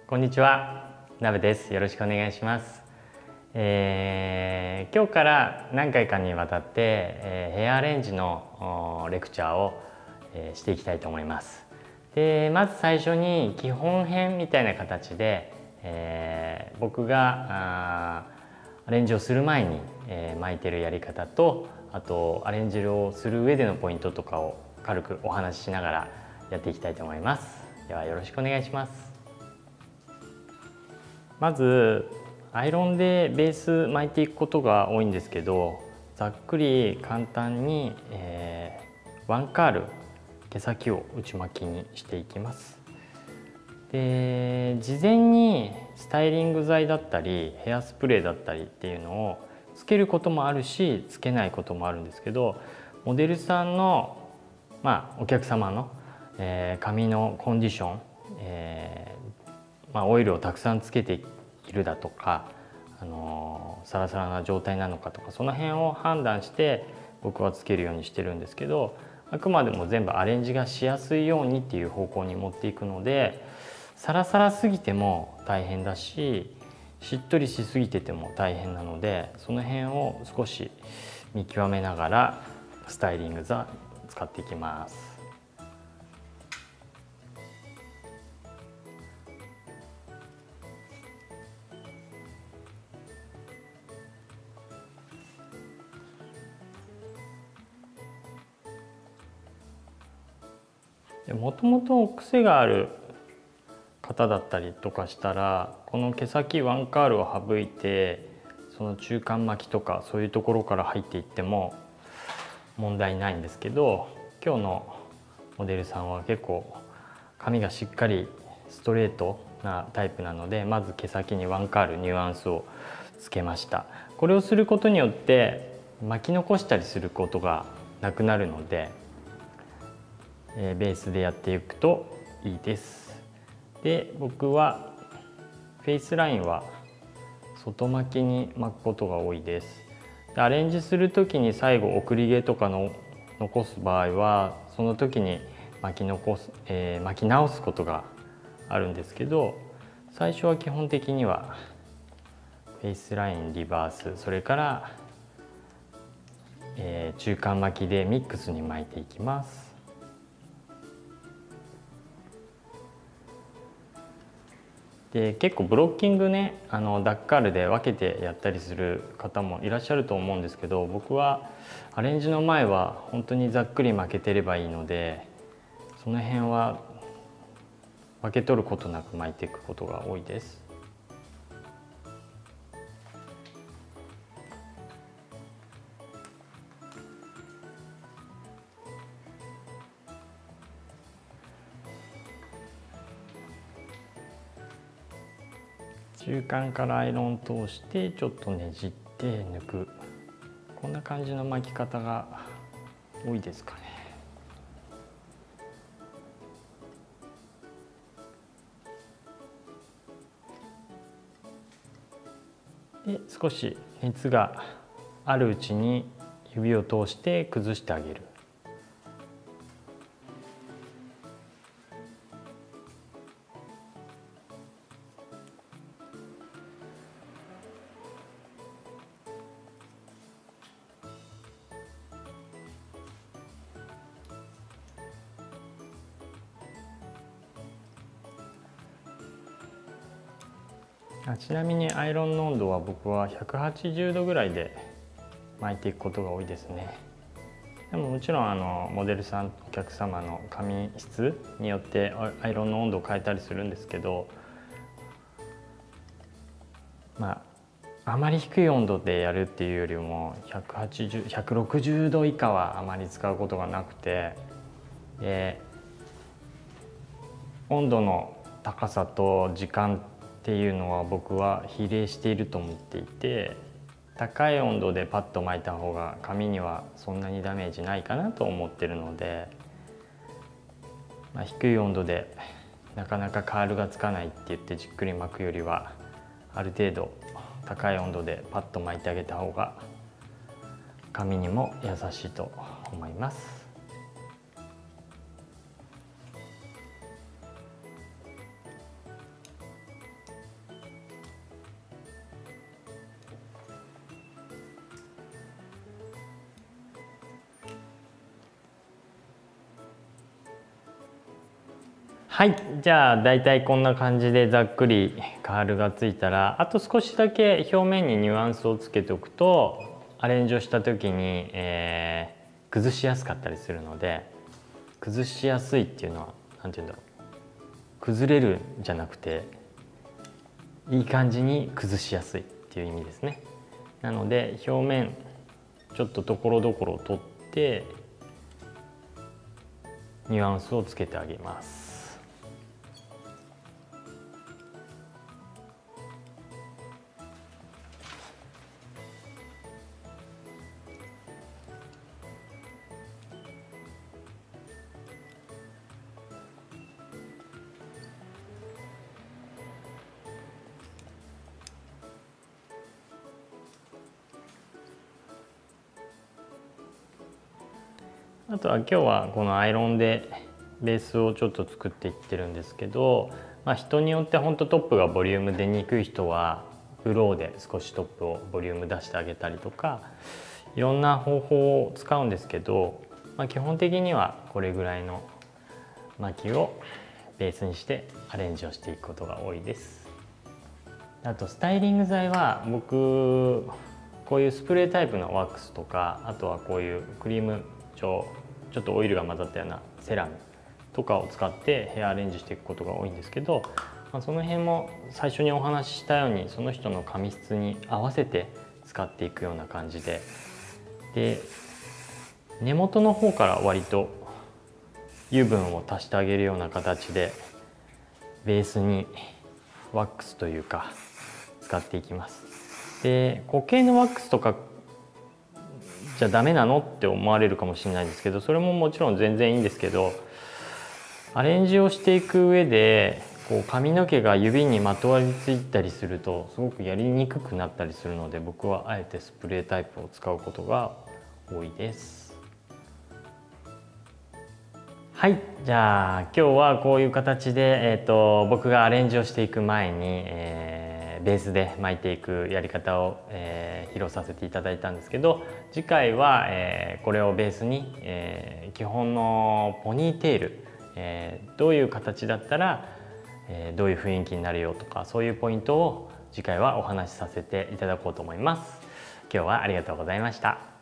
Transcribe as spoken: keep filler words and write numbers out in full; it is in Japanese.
こんにちは、なべです。よろしくお願いします。えー、今日から何回かにわたって、えー、ヘアアレンジのレクチャーを、えー、していきたいと思います。でまず最初に基本編みたいな形で、えー、僕がアレンジをする前に、えー、巻いてるやり方と、あとアレンジをする上でのポイントとかを軽くお話ししながらやっていきたいと思います。ではよろしくお願いします。まずアイロンでベース巻いていくことが多いんですけど、ざっくり簡単に、えー、ワンカール毛先を内巻きにしていきます。で事前にスタイリング剤だったりヘアスプレーだったりっていうのをつけることもあるし、つけないこともあるんですけど、モデルさんの、まあ、お客様の、えー、髪のコンディション、えーまあ、オイルをたくさんつけているだとか、あのー、サラサラな状態なのかとか、その辺を判断して僕はつけるようにしてるんですけど、あくまでも全部アレンジがしやすいようにっていう方向に持っていくので、サラサラすぎても大変だし、しっとりしすぎてても大変なので、その辺を少し見極めながらスタイリング剤使っていきます。もともと癖がある方だったりとかしたら、この毛先ワンカールを省いてその中間巻きとかそういうところから入っていっても問題ないんですけど、今日のモデルさんは結構髪がしっかりストレートなタイプなので、まず毛先にワンカールニュアンスをつけました。これをすることによって巻き残したりすることがなくなるので、ベースでやっていくといいです。で僕はフェイスラインは外巻きに巻くことが多いです。でアレンジする時に最後送り毛とかの残す場合はその時に巻き残す、えー、巻き直すことがあるんですけど、最初は基本的にはフェイスラインリバース、それから、えー、中間巻きでミックスに巻いていきます。で結構ブロッキングね、あのダッカールで分けてやったりする方もいらっしゃると思うんですけど、僕はアレンジの前は本当にざっくり巻けてればいいので、その辺は分け取ることなく巻いていくことが多いです。中間からアイロン通してちょっとねじって抜く、こんな感じの巻き方が多いですかね。で少し熱があるうちに指を通して崩してあげる。ちなみにアイロンの温度は僕はひゃくはちじゅうどぐらいで巻いていくことが多いですね。でももちろんあのモデルさんお客様の髪質によってアイロンの温度を変えたりするんですけど、まああまり低い温度でやるっていうよりもひゃくはちじゅう、ひゃくろくじゅうど以下はあまり使うことがなくて、で温度の高さと時間っていうのは僕は比例していると思っていて、高い温度でパッと巻いた方が髪にはそんなにダメージないかなと思ってるので、まあ、低い温度でなかなかカールがつかないって言ってじっくり巻くよりは、ある程度高い温度でパッと巻いてあげた方が髪にも優しいと思います。 はい、じゃあだいたいこんな感じでざっくりカールがついたら、あと少しだけ表面にニュアンスをつけておくとアレンジをした時に、えー、崩しやすかったりするので、崩しやすいっていうのは何て言うんだろう、崩れるんじゃなくていい感じに崩しやすいっていう意味ですね。なので表面ちょっとところどころ取ってニュアンスをつけてあげます。あとは今日はこのアイロンでベースをちょっと作っていってるんですけど、まあ、人によって本当トップがボリューム出にくい人はブローで少しトップをボリューム出してあげたりとか、いろんな方法を使うんですけど、まあ、基本的にはこれぐらいの巻きをベースにしてアレンジをしていくことが多いです。あとスタイリング剤は僕こういうスプレータイプのワックスとか、あとはこういうクリーム状ちょっとオイルが混ざったようなセラムとかを使ってヘアアレンジしていくことが多いんですけど、まあ、その辺も最初にお話ししたようにその人の髪質に合わせて使っていくような感じで、で根元の方から割と油分を足してあげるような形でベースにワックスというか使っていきます。で固形のワックスとかじゃダメなのって思われるかもしれないですけど、それももちろん全然いいんですけど、アレンジをしていく上でこう髪の毛が指にまとわりついたりするとすごくやりにくくなったりするので、僕はあえてスプレータイプを使うことが多いです。はい、じゃあ今日はこういう形で、えーと、僕がアレンジをしていく前に、えーベースで巻いていくやり方を、えー、披露させていただいたんですけど、次回は、えー、これをベースに、えー、基本のポニーテール、えー、どういう形だったら、えー、どういう雰囲気になるよとか、そういうポイントを次回はお話しさせていただこうと思います。今日はありがとうございました。